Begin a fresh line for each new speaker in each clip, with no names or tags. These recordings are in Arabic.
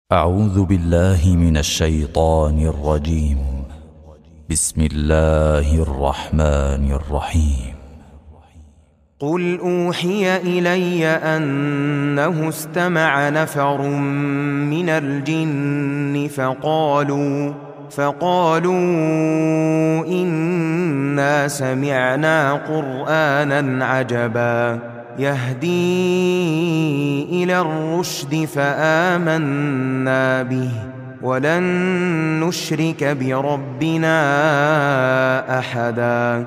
أعوذ بالله من الشيطان الرجيم. بسم الله الرحمن الرحيم.
قل أوحي إلي أنه استمع نفر من الجن فقالوا إنا سمعنا قرآنا عجبا يهدي إلى الرشد فآمنا به ولن نشرك بربنا أحدا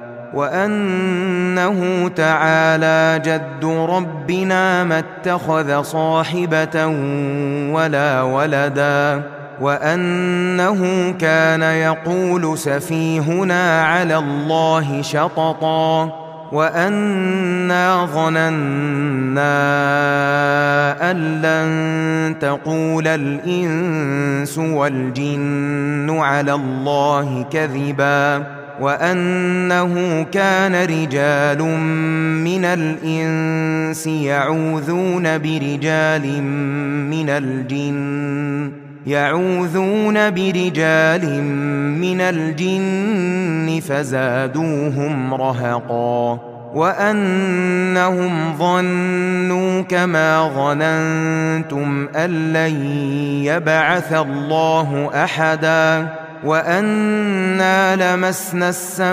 وأنه تعالى جد ربنا ما اتخذ صاحبة ولا ولدا وأنه كان يقول سفيهنا على الله شططا وأنا ظننا أن لن تقول الإنس والجن على الله كذبا وأنه كان رجال من الإنس يعوذون برجال من الجن فزادوهم رهقا وأنهم ظنوا كما ظننتم أن لن يبعث الله أحدا وأنا لمسنا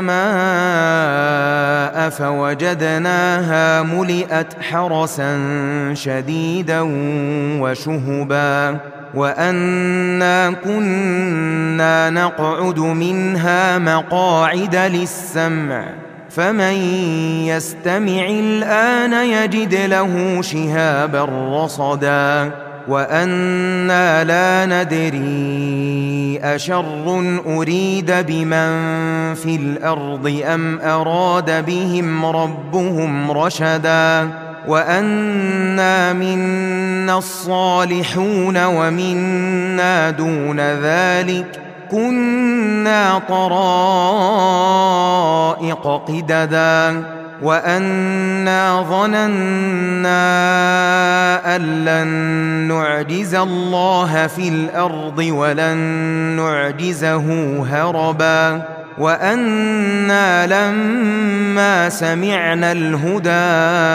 السماء فوجدناها ملئت حرسا شديدا وشهبا وأنا كنا نقعد منها مقاعد للسمع فمن يستمع الآن يجد له شهابا رصدا وأنا لا ندري أشر أريد بمن في الأرض أم أراد بهم ربهم رشدا وأنا منا الصالحون ومنا دون ذلك كنا طرائق قددا وأنا ظننا أن لن نعجز الله في الأرض ولن نعجزه هربا وأنا لما سمعنا الهدى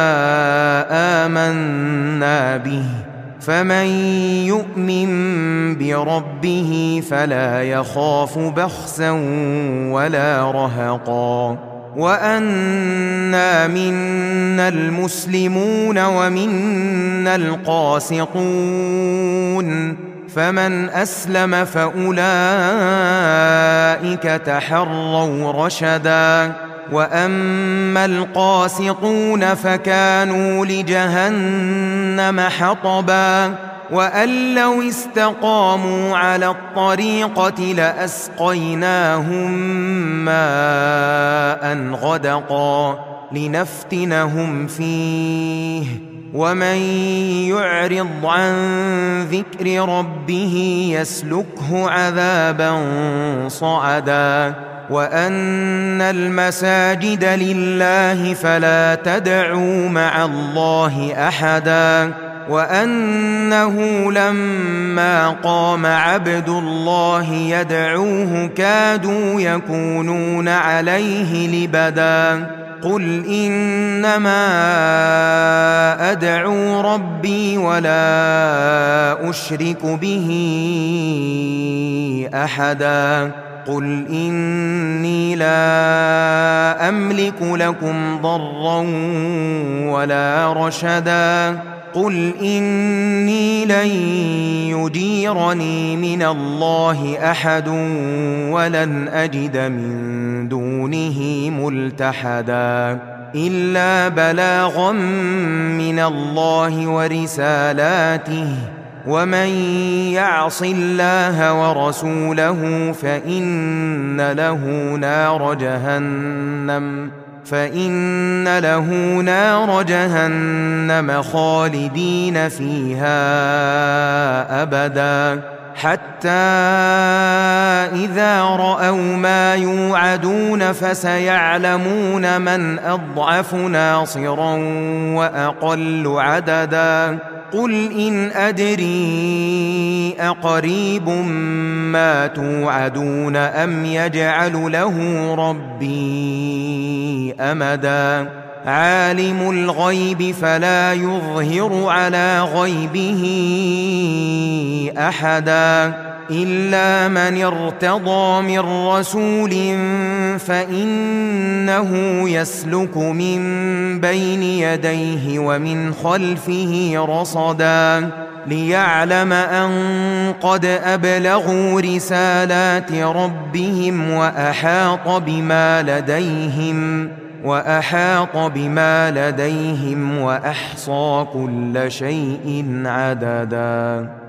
آمنا به فمن يؤمن بربه فلا يخاف بخسا ولا رهقا وأنا منا المسلمون ومنا القاسطون فمن أسلم فأولئك تحروا رشدا وأما القاسطون فكانوا لجهنم حطبا وأن لو استقاموا على الطريقة لأسقيناهم ماء غدقا لنفتنهم فيه ومن يعرض عن ذكر ربه يسلكه عذابا صعدا وأن المساجد لله فلا تدعوا مع الله أحدا وأنه لما قام عبد الله يدعوه كادوا يكونون عليه لبدا قل إنما أدعو ربي ولا أشرك به أحدا قل إني لا أملك لكم ضرا ولا رشدا قل إني لن يجيرني من الله أحد ولن أجد من دونه ملتحدا إلا بلاغا من الله ورسالاته ومن يعص الله ورسوله فإن له نار جهنم خالدين فيها أبدا حتى إذا رأوا ما يوعدون فسيعلمون من أضعف ناصرا وأقل عددا قل إن أدري أقريب ما توعدون أم يجعل له ربي أمدا عالم الغيب فلا يظهر على غيبه أحدا إلا من ارتضى من رسول فإنه يسلك من بين يديه ومن خلفه رصدا ليعلم أن قد أبلغوا رسالات ربهم وأحاط بما لديهم وأحصى كل شيء عددا.